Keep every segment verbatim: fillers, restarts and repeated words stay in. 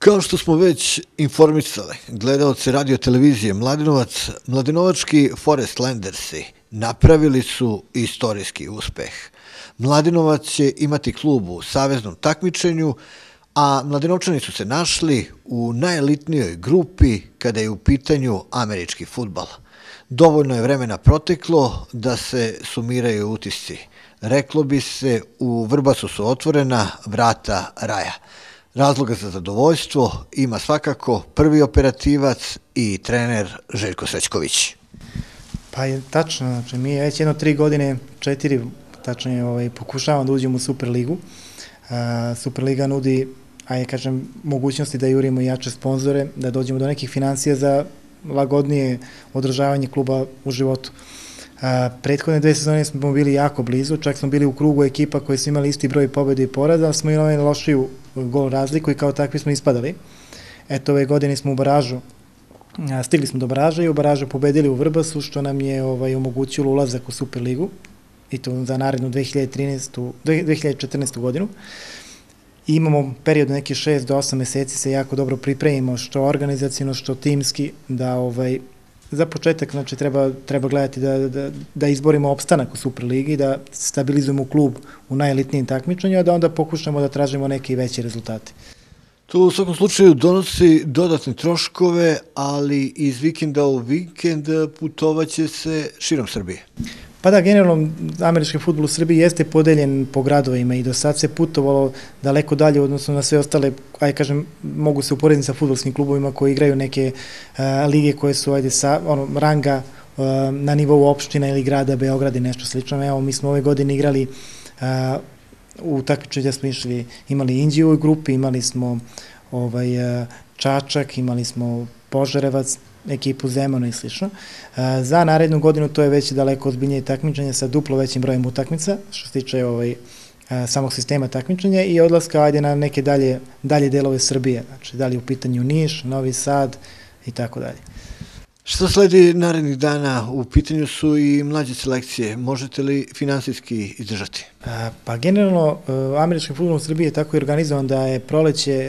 Kao što smo već informisali gledaoce radio televizije Mladenovac, mladenovački Forest Landersi napravili su istorijski uspeh. Mladenovac će imati klub u saveznom takmičenju, a Mladenovčani su se našli u najelitnijoj grupi kada je u pitanju američki fudbal. Dovoljno je vremena proteklo da se sumiraju utisci. Reklo bi se, u Vrbasu su otvorena vrata raja. Razloga za zadovoljstvo ima svakako prvi operativac i trener Željko Srećković. Pa je tačno, znači mi već jedno tri godine, četiri, tačnije ovaj, pokušavamo da uđemo u Superligu. Superliga nudi, ajde kažem, mogućnosti da jurimo jače sponzore, da dođemo do nekih financija za lagodnije održavanje kluba u životu. Prethodne dve sezone smo bili jako blizu, čak smo bili u krugu ekipa koji su imali isti broj pobjede i poraza, ali smo imali lošiju gol razliku i kao takvi smo ispadali. Eto, ove godine smo u baražu, stigli smo do baraža i u baražu pobedili u Vrbasu, što nam je ovaj, omogućilo ulazak u Superligu, i to za narednu dve hiljade četrnaestu godinu. I imamo period neki šest do osam meseci se jako dobro pripremimo, što organizacijno, što timski, da ovaj, za početak znači, treba, treba gledati da, da, da izborimo opstanak u Superligi, da stabilizujemo klub u najelitnijim takmičenju, a da onda pokušamo da tražimo neke veće rezultate. To u svakom slučaju donosi dodatne troškove, ali iz vikenda u vikend putovaće se širom Srbije. Pa da, generalno, američki fudbal u Srbiji jeste podeljen po gradovima i do sad se putovalo daleko dalje, odnosno na sve ostale, aj kažem, mogu se uporediti sa fudbalskim klubovima koji igraju neke uh, lige koje su, ajde, sa, ono, ranga uh, na nivou opština ili grada Beograd i nešto slično. Evo, mi smo ove godine igrali uh, u takmičenju gdje smo išli, imali Inđiju u grupi, imali smo ovaj, uh, Čačak, imali smo Požarevac, ekipu Zemano i slično. Za narednu godinu to je već daleko ozbiljnije takmičenje sa duplo većim brojem utakmica, što se tiče ovaj, samog sistema takmičenja i odlaska ajde na neke dalje, dalje delove Srbije, znači dalje u pitanju Niš, Novi Sad i tako dalje. Što sledi narednih dana? U pitanju su i mlađe selekcije. Možete li finansijski izdržati? Pa generalno, američki fudbal u Srbiji je tako organizovan da je proleće,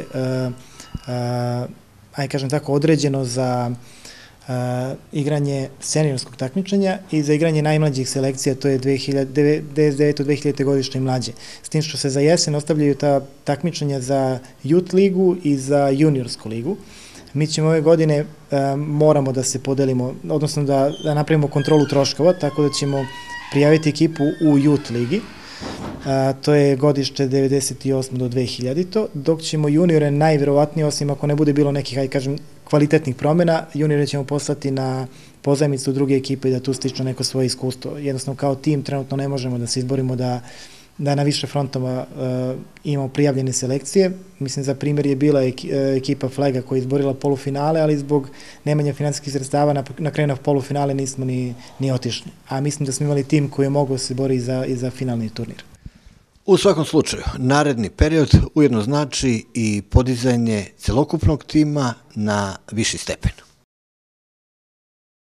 ajde kažem tako, određeno za Uh, igranje seniorskog takmičenja i za igranje najmlađih selekcija, to je devedeset devete do dve hiljadite godišnje i mlađe. S tim što se za jesen ostavljaju ta takmičenja za Youth ligu i za juniorsku ligu. Mi ćemo ove godine, uh, moramo da se podelimo, odnosno da, da napravimo kontrolu troškova, tako da ćemo prijaviti ekipu u Youth ligi. Uh, to je godište devedeset osme do dve hiljadite. Dok ćemo juniore najverovatnije, osim ako ne bude bilo nekih, aj kažem, kvalitetnih promjena, juniore ćemo poslati na pozajmicu druge ekipe i da tu stiču neko svoje iskustvo. Jednostavno, kao tim trenutno ne možemo da se izborimo da, da na više frontova uh, imamo prijavljene selekcije. Mislim, za primjer je bila ekipa Flega koja je izborila polufinale, ali zbog nemanja finansijskih sredstava na, na kraju na polufinale nismo ni, ni otišli. A mislim da smo imali tim koji je mogao se boriti za, i za finalni turnir. U svakom slučaju, naredni period ujedno znači i podizanje celokupnog tima na viši stepen.